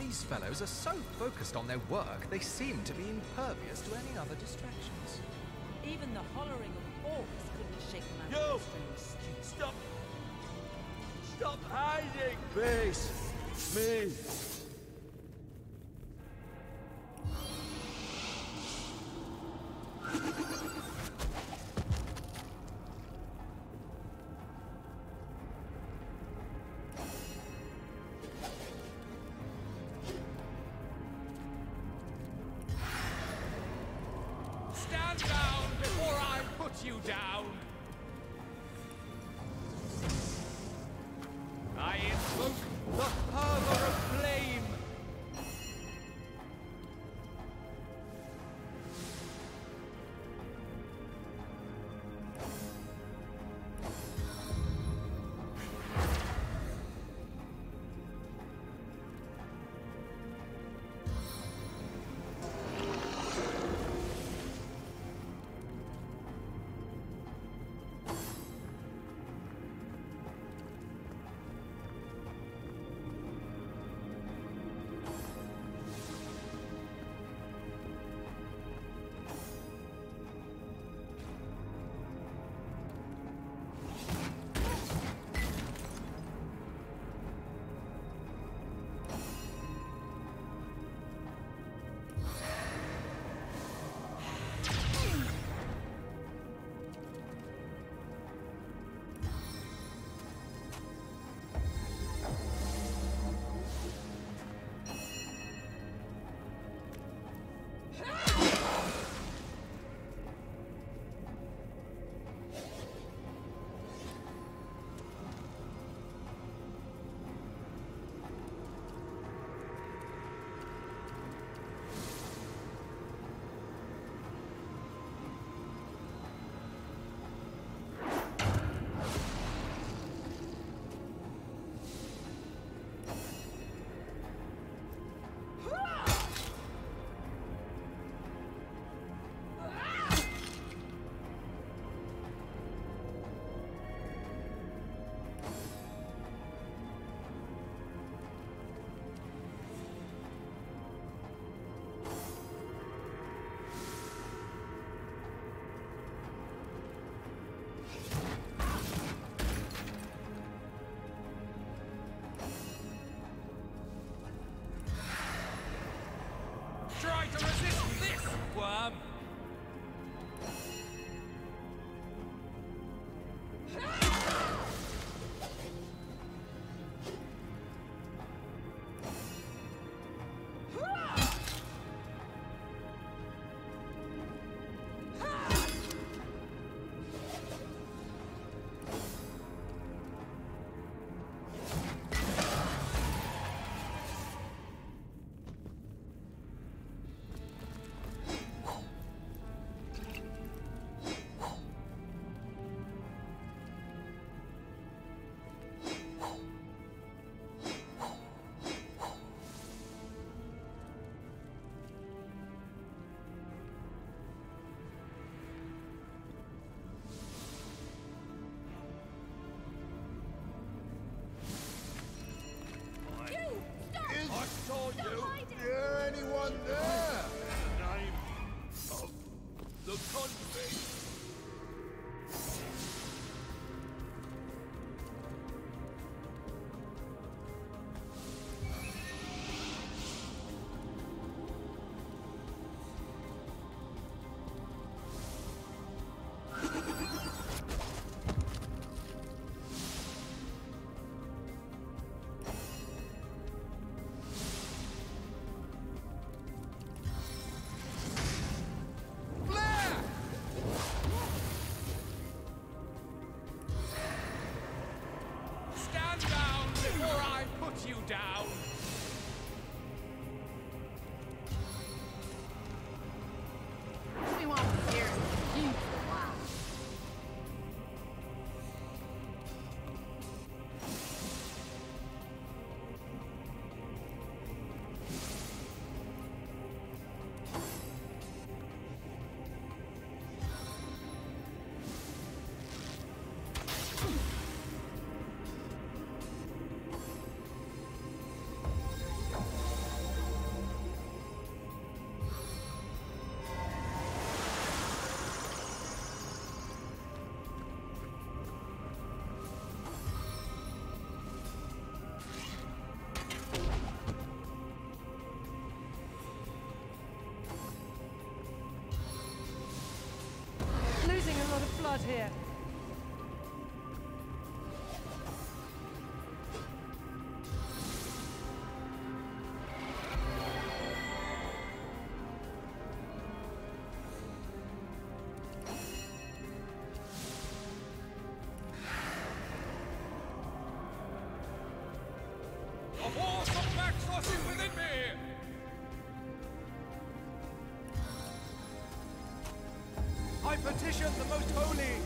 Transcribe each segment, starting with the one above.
These fellows are so focused on their work, they seem to be impervious to any other distractions. Even the hollering of orcs couldn't shake them out Yo! of their strange state. Stop! Stop hiding! Face me! Stand down before I put you down! I invoke the fervor of flame! Try to resist this, worm! I saw you! Yeah, anyone there? In the name of the Conduit! here. The force of Braccus is within me! I petition the most holy!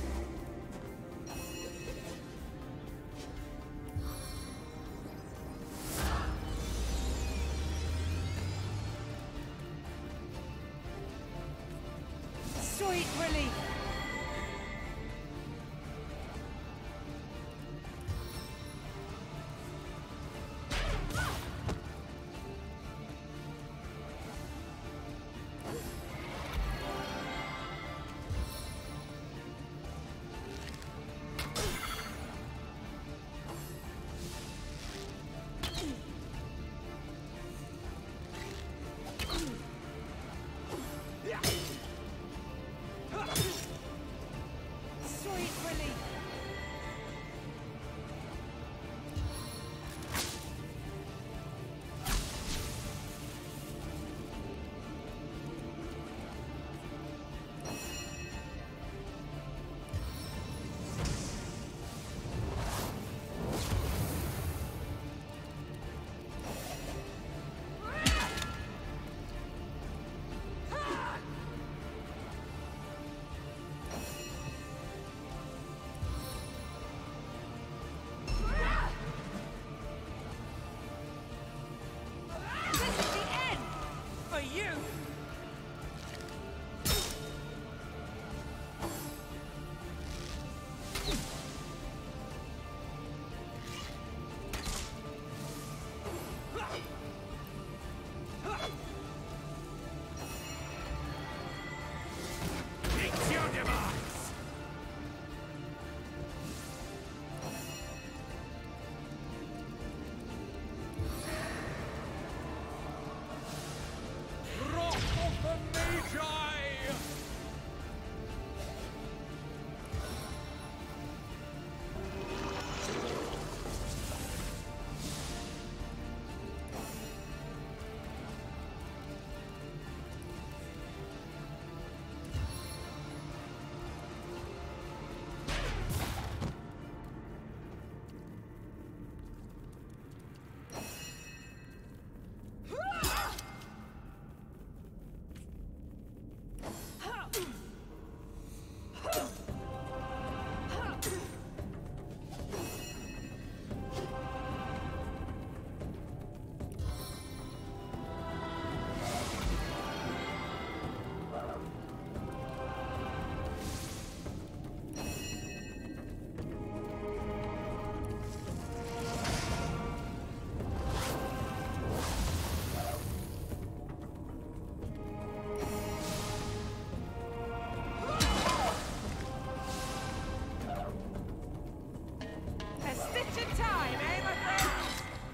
Sweet relief. Sweet relief. This is the end for you. It's your demise! Wrath of the Magi! A stitch in time, eh, my friends?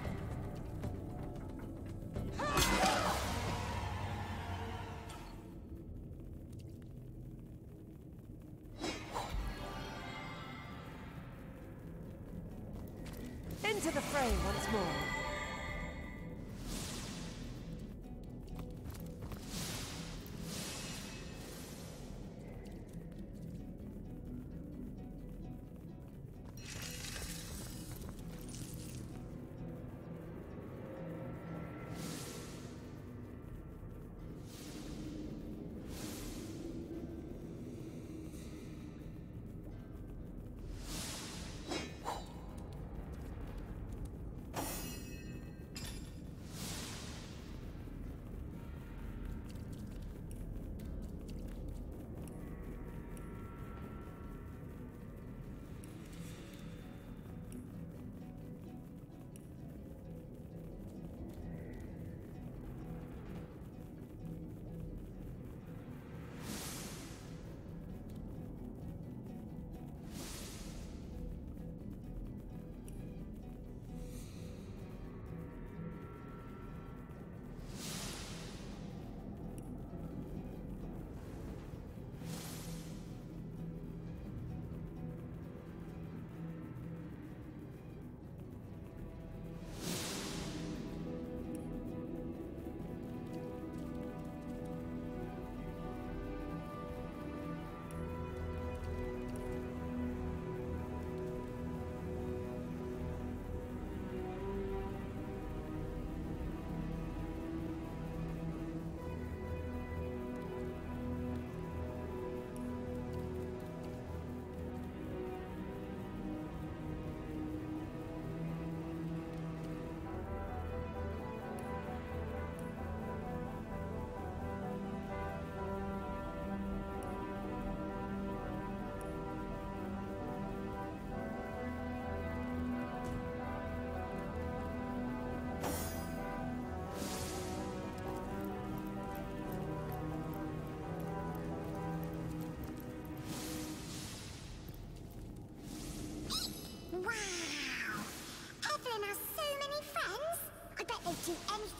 Into the fray once more.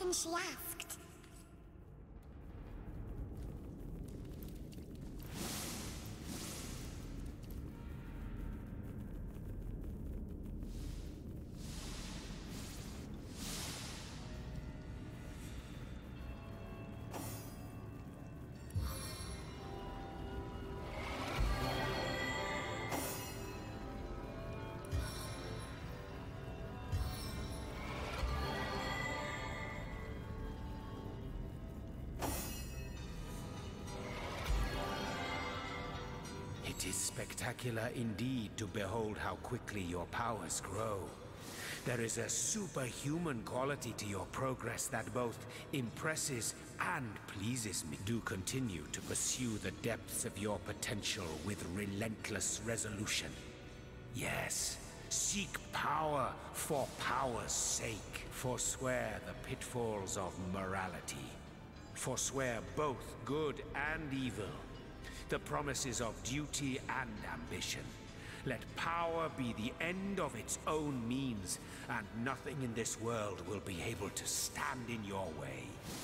often she asked. It is spectacular indeed to behold how quickly your powers grow. There is a superhuman quality to your progress that both impresses and pleases me. Do continue to pursue the depths of your potential with relentless resolution. Yes, seek power for power's sake. Forswear the pitfalls of morality. Forswear both good and evil. The promises of duty and ambition. Let power be the end of its own means, and nothing in this world will be able to stand in your way.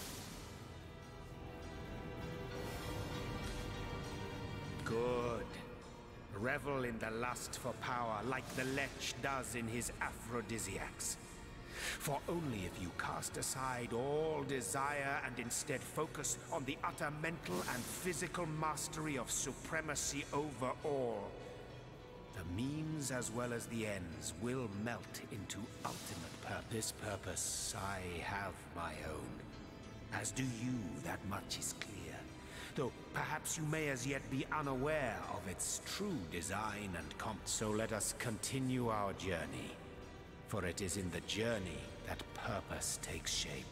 Good. Revel in the lust for power like the Lech does in his aphrodisiacs. For only if you cast aside all desire and instead focus on the utter mental and physical mastery of supremacy over all, the means as well as the ends will melt into ultimate purpose. This purpose I have my own. As do you, that much is clear. Though perhaps you may as yet be unaware of its true design and so let us continue our journey. For it is in the journey that purpose takes shape.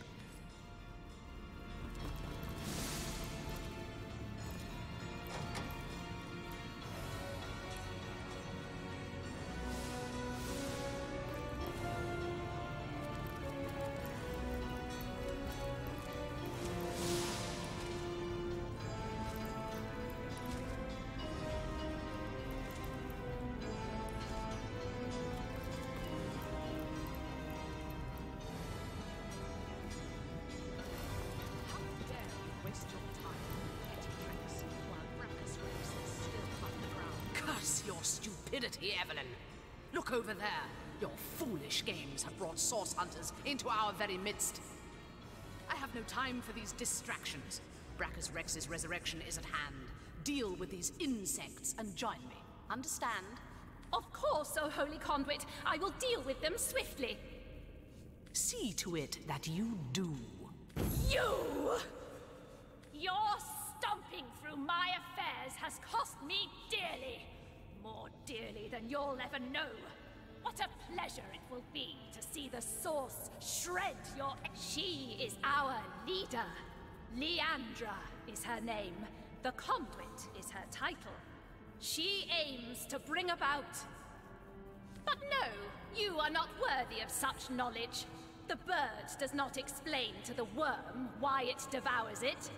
Your stupidity, Evelyn. Look over there. Your foolish games have brought source hunters into our very midst. I have no time for these distractions. Braccus Rex's resurrection is at hand. Deal with these insects and join me. Understand? Of course, O Holy Conduit. I will deal with them swiftly. See to it that you do. You! Your stomping through my affairs has cost me dearly. More dearly than you'll ever know. What a pleasure it will be to see the Source shred your... She is our leader. Leandra is her name. The Conduit is her title. She aims to bring about... But no, you are not worthy of such knowledge. The bird does not explain to the worm why it devours it.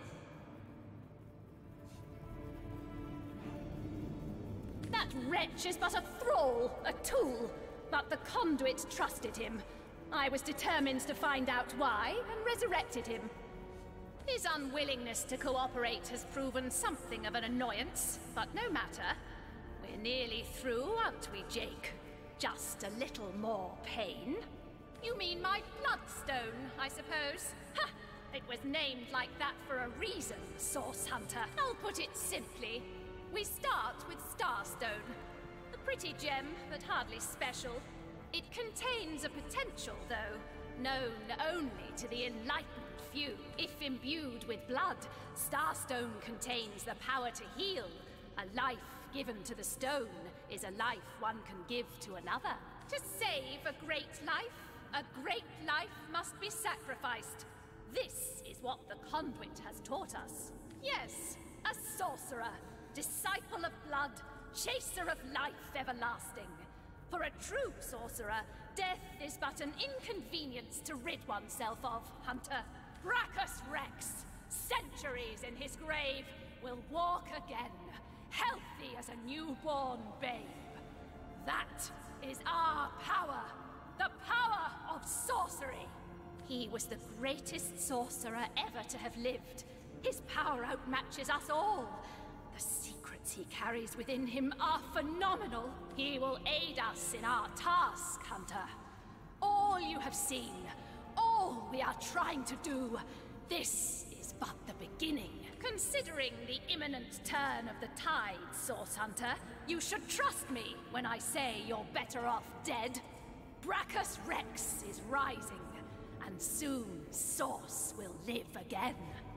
That wretch is but a thrall, a tool, but the Conduit trusted him. I was determined to find out why, and resurrected him. His unwillingness to cooperate has proven something of an annoyance, but no matter. We're nearly through, aren't we, Jake? Just a little more pain? You mean my bloodstone, I suppose? Ha! It was named like that for a reason, Source Hunter. I'll put it simply. We start with Starstone. A pretty gem, but hardly special. It contains a potential, though, known only to the enlightened few. If imbued with blood, Starstone contains the power to heal. A life given to the stone is a life one can give to another. To save a great life must be sacrificed. This is what the Conduit has taught us. Yes, a sorcerer. Disciple of blood, chaser of life everlasting. For a true sorcerer, death is but an inconvenience to rid oneself of, Hunter. Braccus Rex, centuries in his grave, will walk again, healthy as a newborn babe. That is our power, the power of sorcery. He was the greatest sorcerer ever to have lived. His power outmatches us all. The secrets he carries within him are phenomenal. He will aid us in our task, Hunter. All you have seen, all we are trying to do, this is but the beginning. Considering the imminent turn of the tide, Source Hunter, you should trust me when I say you're better off dead. Braccus Rex is rising, and soon Source will live again.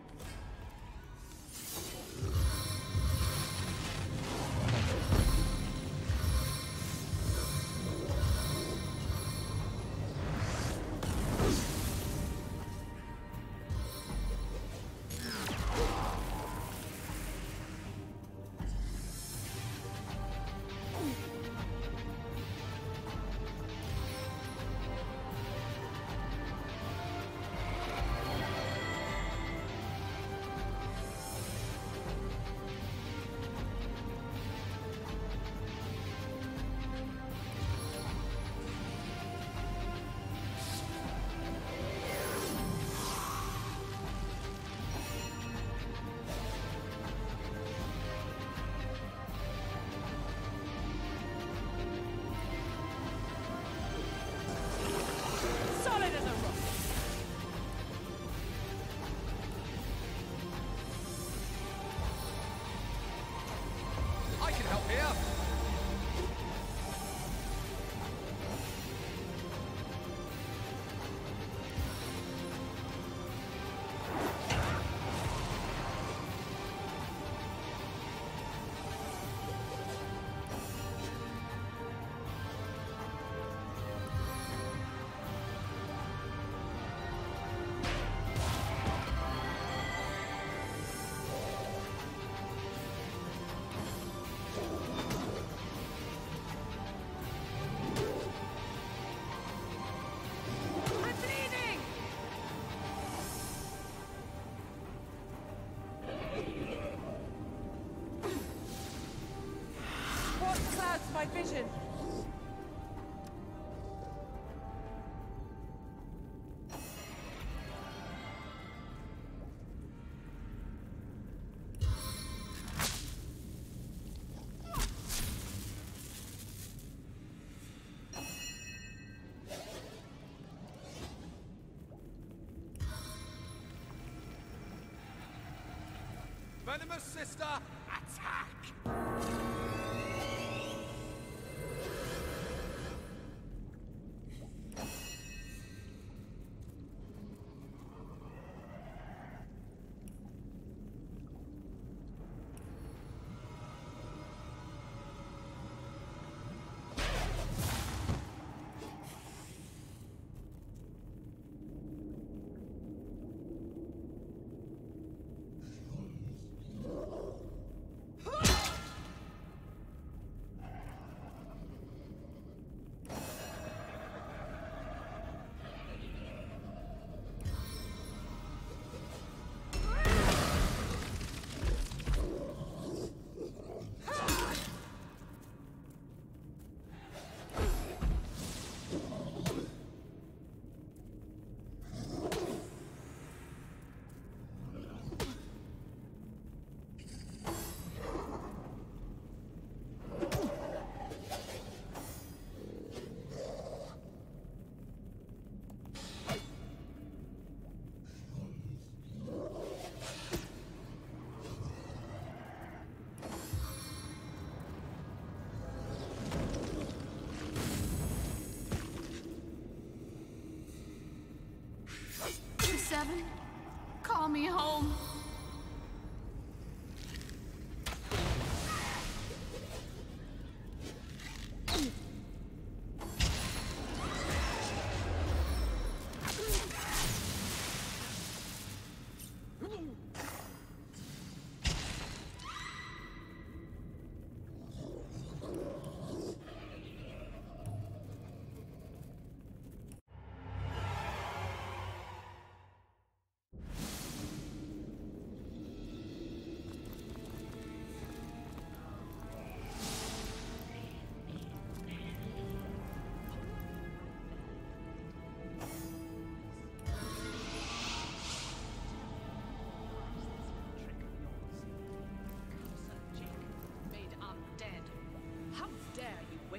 My vision. Venomous sister, attack! Seven, call me home.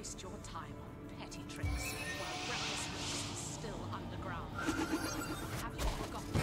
waste your time on petty tricks while Braccus Rex is still underground. Have you forgotten?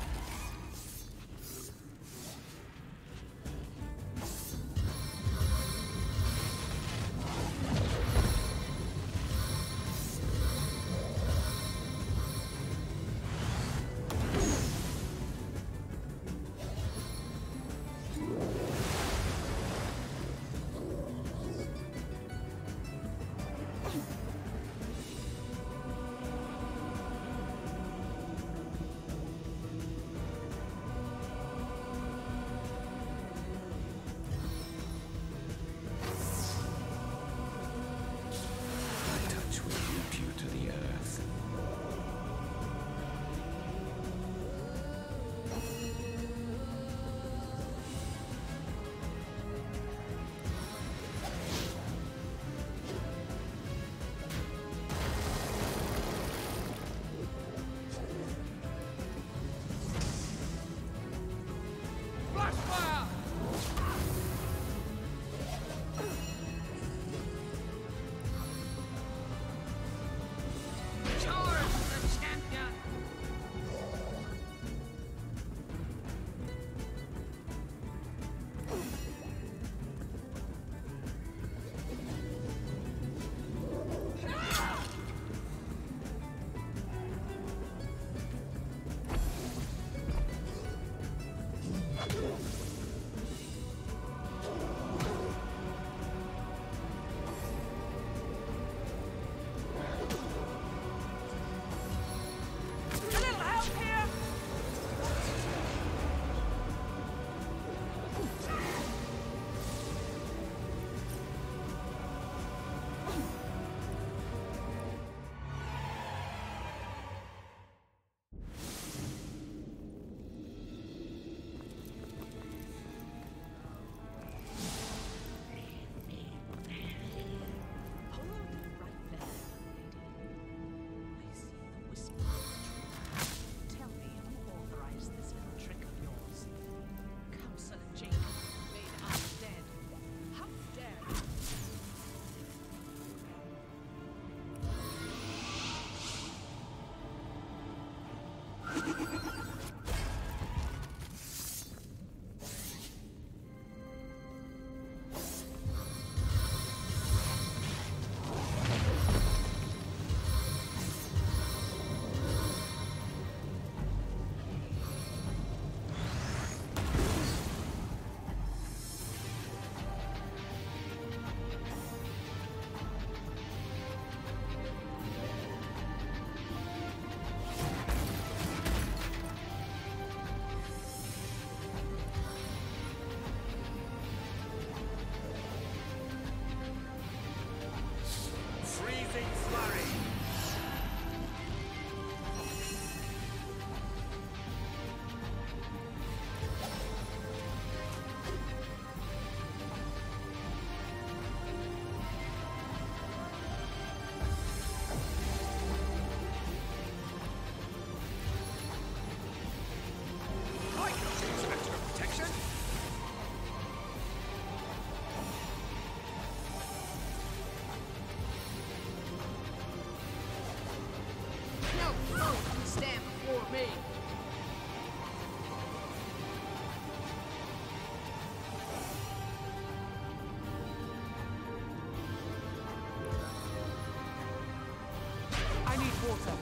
water.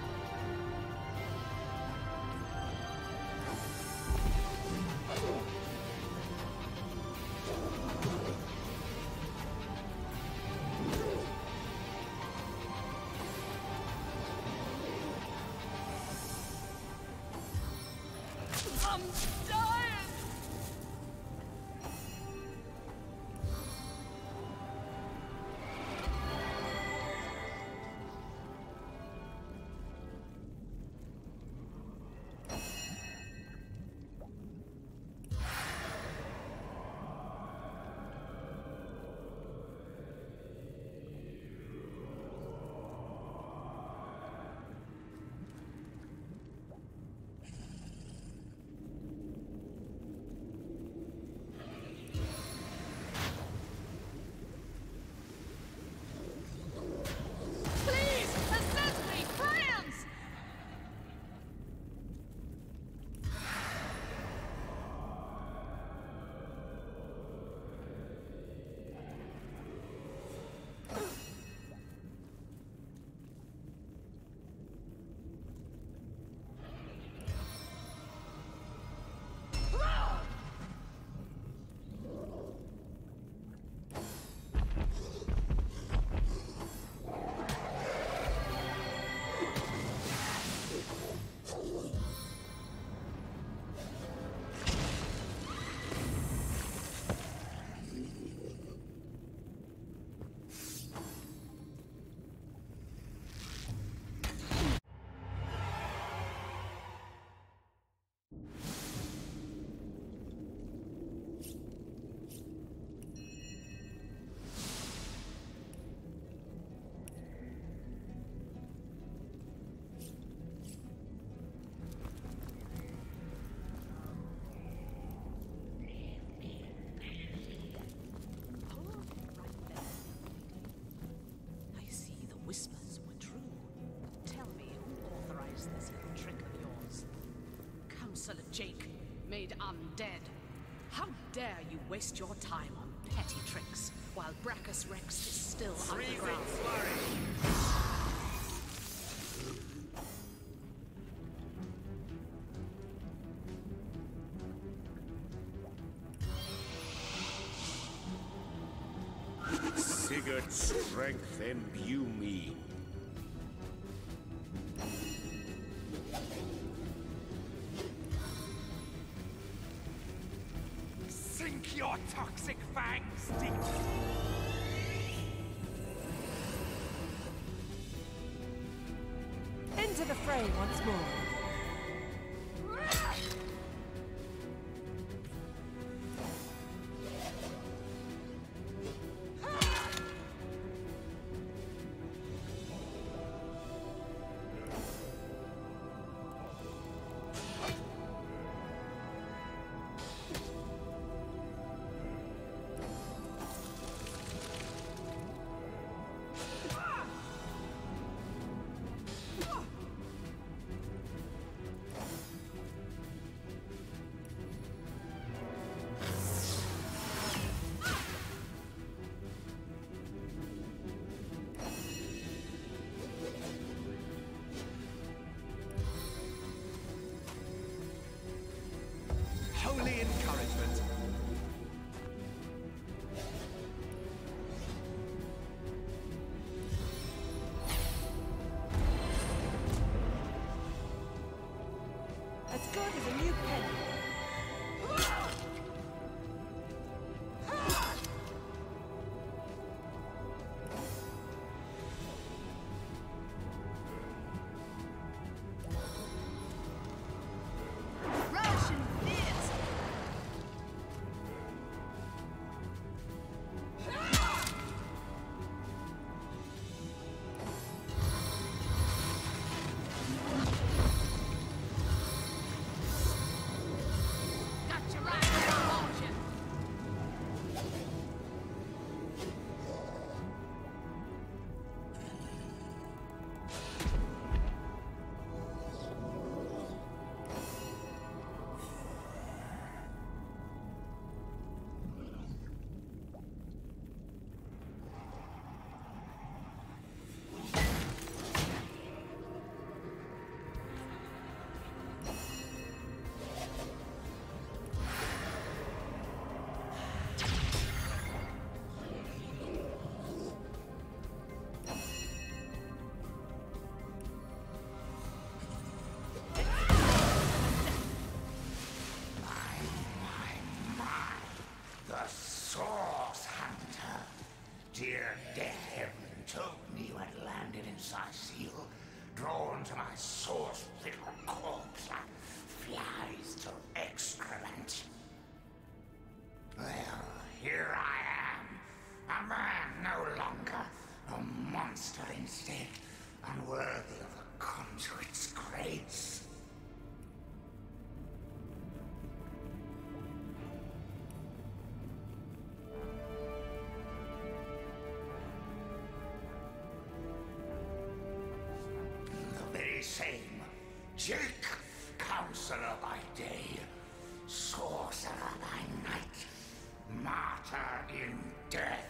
I'm dying! Jake, made undead. How dare you waste your time on petty tricks while Braccus Rex is still underground? Sigurd's strength imbue me. Sink your toxic fangs deep. Enter the fray once more. Holy encouragement. As good as a new penny. Dear dead Evelyn told me you had landed in Seal, drawn to my source-filled corpse like flies to excrement. Well, here I am, a man no longer, a monster instead, unworthy of the Conduit's grace. Same. Jake, counselor by day, sorcerer by night, martyr in death.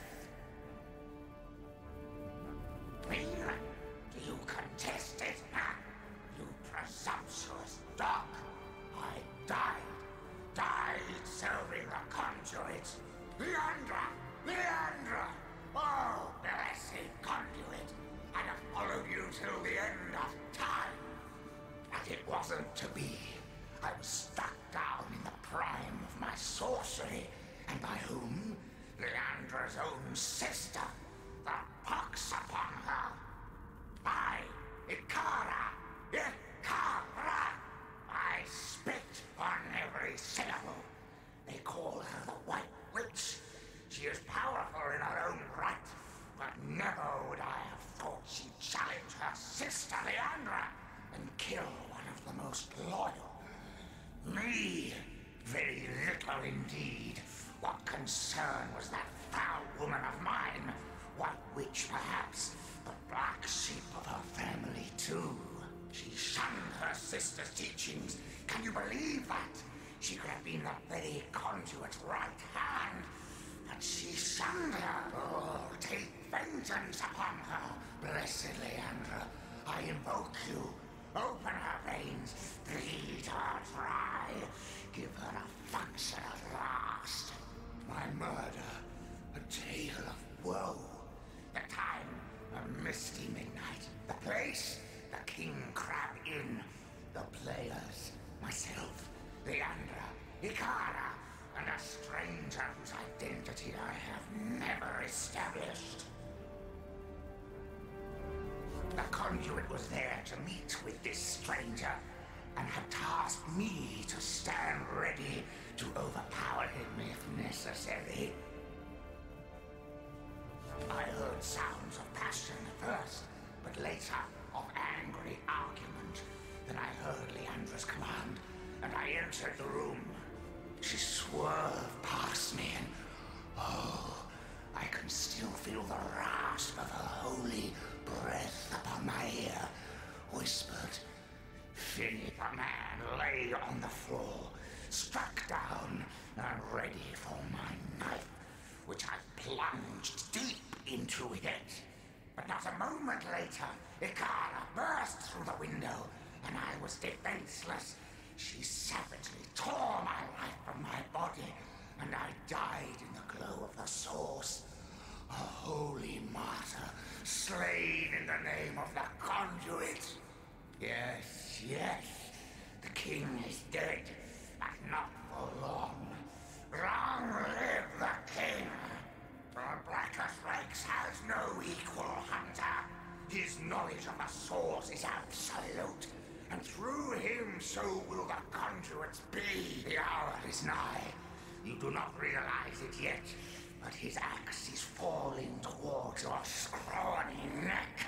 Me? Do you contest it, huh? You presumptuous dog. I died serving the Conduit. Leandra! Oh, blessed Conduit! I'd have followed you till the end of time. But it wasn't to be. I was struck down in the prime of my sorcery. And by whom? Leandra's own sister. The pox upon her. I, Icara! I spit on every syllable. They call her the White Witch. She is powerful in her own right. But never would I have thought she'd challenge her sister Leandra and kill one of the most loyal. Me? Very little indeed. What concern was that foul woman of mine? White Witch, perhaps, but black sheep of her family too. She shunned her sister's teachings, Can you believe that? She could have been the very Conduit's right hand, but she shunned her. Oh, take vengeance upon her, blessed Leandra. I invoke you. Open her veins, bleed her dry. Give her a function at last. My murder, a tale of woe. The time, a misty midnight. The place, the King Crab Inn. The players, myself, Leandra, Icara, and a stranger whose identity I have never established. The Conduit was there to meet with this stranger, and had tasked me to stand ready to overpower him if necessary. I heard sounds of passion at first, but later of angry argument. Then I heard Leandra's command, and I entered the room. She swerved past me, and oh, I can still feel the rasp of her holy breath upon my ear. Whispered, "Finny." The man lay on the floor, struck down, and ready for my knife, which I plunged deep into it. But not a moment later, Icara burst through the window, and I was defenseless. She savagely tore my life from my body, and I died in the glow of the source. A holy martyr, slain in the name of the Conduit. Yes, yes, the king is dead, but not for long. Long live the king! Braccus Rex has no equal, hunter. His knowledge of the source is absolute, and through him so will the Conduits be. The hour is nigh. You do not realize it yet, but his axe is falling towards your scrawny neck.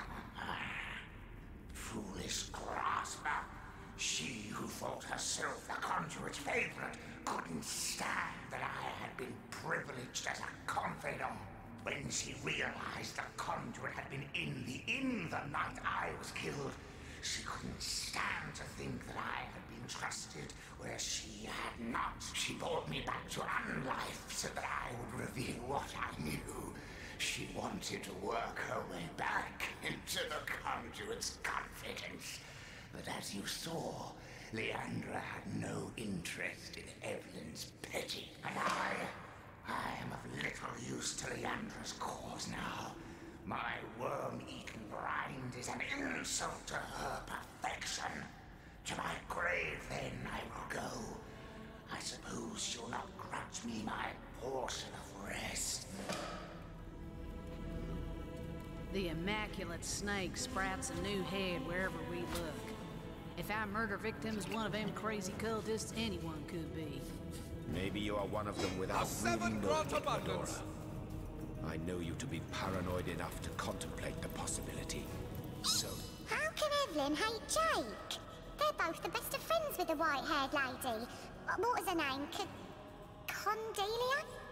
Foolish grasper. She who thought herself the Conduit's favorite couldn't stand that I had been privileged as a confidant. When she realized the Conduit had been in the inn the night I was killed, she couldn't stand to think that I had been trusted where she had not. She brought me back to unlife so that I would reveal what I knew. She wanted to work her way back into the Conduit's confidence. But as you saw, Leandra had no interest in Evelyn's petty. And I am of little use to Leandra's cause now. My worm-eaten rind is an insult to her perfection. To my grave, then, I will go. I suppose you'll not grudge me my portion of rest. The immaculate snake sprouts a new head wherever we look. If our murder victim's one of them crazy cultists, anyone could be. Maybe you are one of them without A seven grant abundance. I know you to be paranoid enough to contemplate the possibility. So... How can Evelyn hate Jake? They're both the best of friends with the white-haired lady. What was her name? Condelia?